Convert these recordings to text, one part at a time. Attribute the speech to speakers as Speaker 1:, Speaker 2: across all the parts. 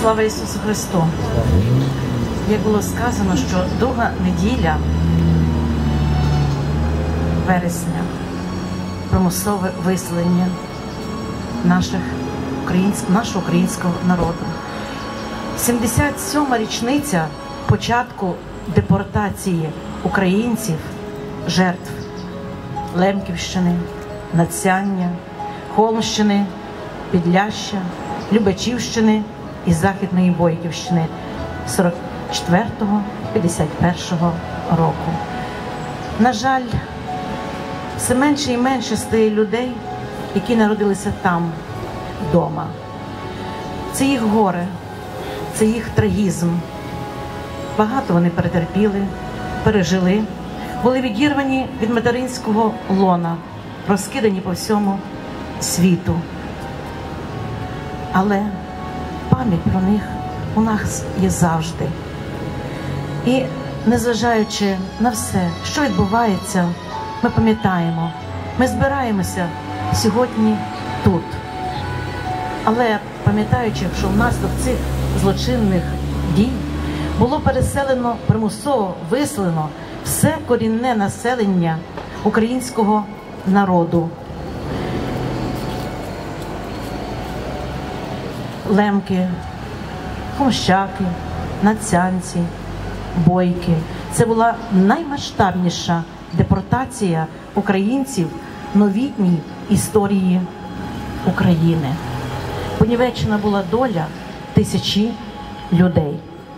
Speaker 1: Слава Ісусу Христу! Як було сказано, що друга неділя вересня, примусове виселення нашого українського народу. 77-ма річниця початку депортації українців, жертв Лемківщини, Надсяння, Холмщини, Підляшшя, Любачівщини і Західної Бойківщини 44-51 року. На жаль, все менше і менше стає людей, які народилися там, вдома. Це їх горе, це їх трагізм. Багато вони перетерпіли, пережили, були відірвані від материнського лона, розкидані по всьому світу. Але пам'ять про них у нас є завжди. І незважаючи на все, що відбувається, ми пам'ятаємо, ми збираємося сьогодні тут. Але пам'ятаючи, що внаслідок цих злочинних дій було переселено, примусово виселено все корінне населення українського народу. Лемки, хомщаки, надсянці, бойки. Це була наймасштабніша депортація українців в новітній історії України. Понівечена була доля тисячі людей.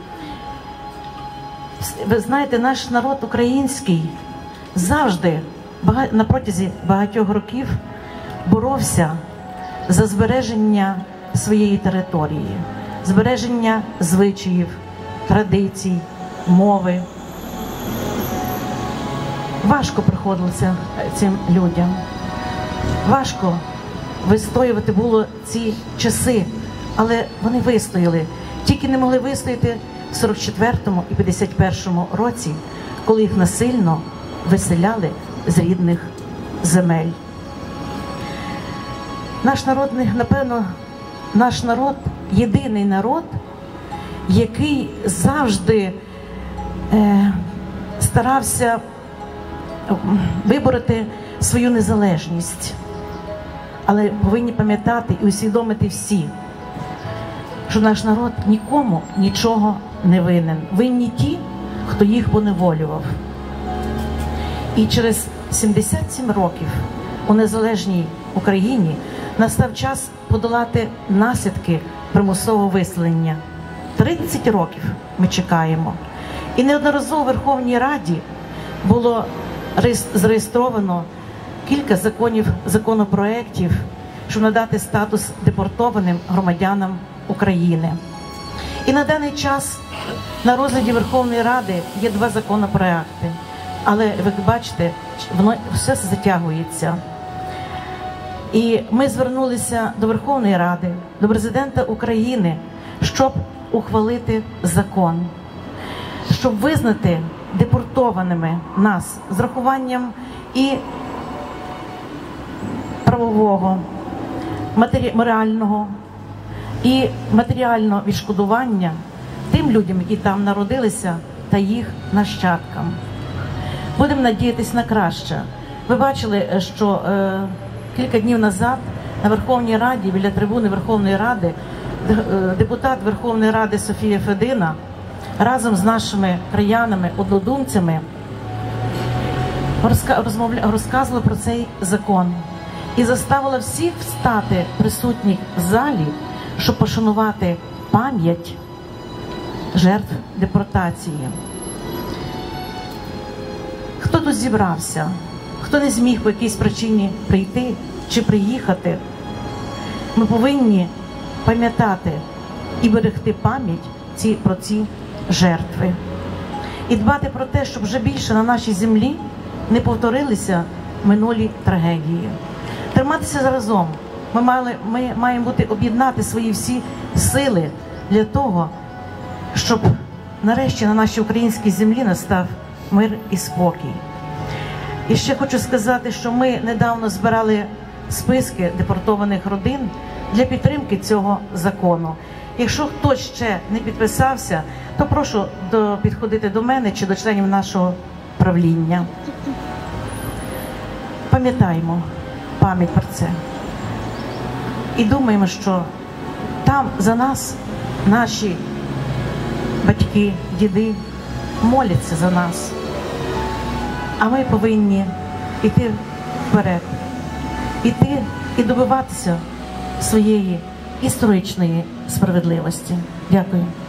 Speaker 1: Ви знаєте, наш народ український завжди, на протязі багатьох років, боровся за збереження своєї території, збереження звичаїв, традицій, мови. Важко приходилося цим людям. Важко вистоювати було ці часи, але вони вистояли. Тільки не могли вистояти в 44-му і 51-му році, коли їх насильно виселяли з рідних земель. Наш народ, напевно, наш народ – єдиний народ, який завжди старався вибороти свою незалежність. Але повинні пам'ятати і усвідомити всі, що наш народ нікому нічого не винен. Винні ті, хто їх поневолював. І через 77 років у незалежній Україні настав час подолати наслідки примусового виселення. 30 років ми чекаємо. І неодноразово у Верховній Раді було зареєстровано кілька законопроєктів, щоб надати статус депортованим громадянам України. І на даний час на розгляді Верховної Ради є 2 законопроєкти. Але, ви бачите, воно все затягується. І ми звернулися до Верховної Ради, до Президента України, щоб ухвалити закон, щоб визнати депортованими нас з рахуванням і правового, морального і матеріального відшкодування тим людям, які там народилися, та їх нащадкам. Будемо надіятися на краще. Ви бачили, що кілька днів назад на Верховній Раді, біля трибуни Верховної Ради, депутат Верховної Ради Софія Федина разом з нашими краянами, однодумцями розказувала про цей закон і заставила всіх встати присутніх в залі, щоб пошанувати пам'ять жертв депортації. Хто тут зібрався, хто не зміг по якійсь причині прийти чи приїхати, ми повинні пам'ятати і берегти пам'ять про ці жертви. І дбати про те, щоб вже більше на нашій землі не повторилися минулі трагедії. Триматися разом. Ми маємо об'єднати свої всі сили для того, щоб нарешті на нашій українській землі настав мир і спокій. І ще хочу сказати, що ми недавно збирали списки депортованих родин для підтримки цього закону. Якщо хтось ще не підписався, то прошу підходити до мене чи до членів нашого правління. Пам'ятаємо пам'ять про це. І думаємо, що там за нас наші батьки, діди моляться за нас. А ми повинні йти вперед, йти і добиватися своєї історичної справедливості. Дякую.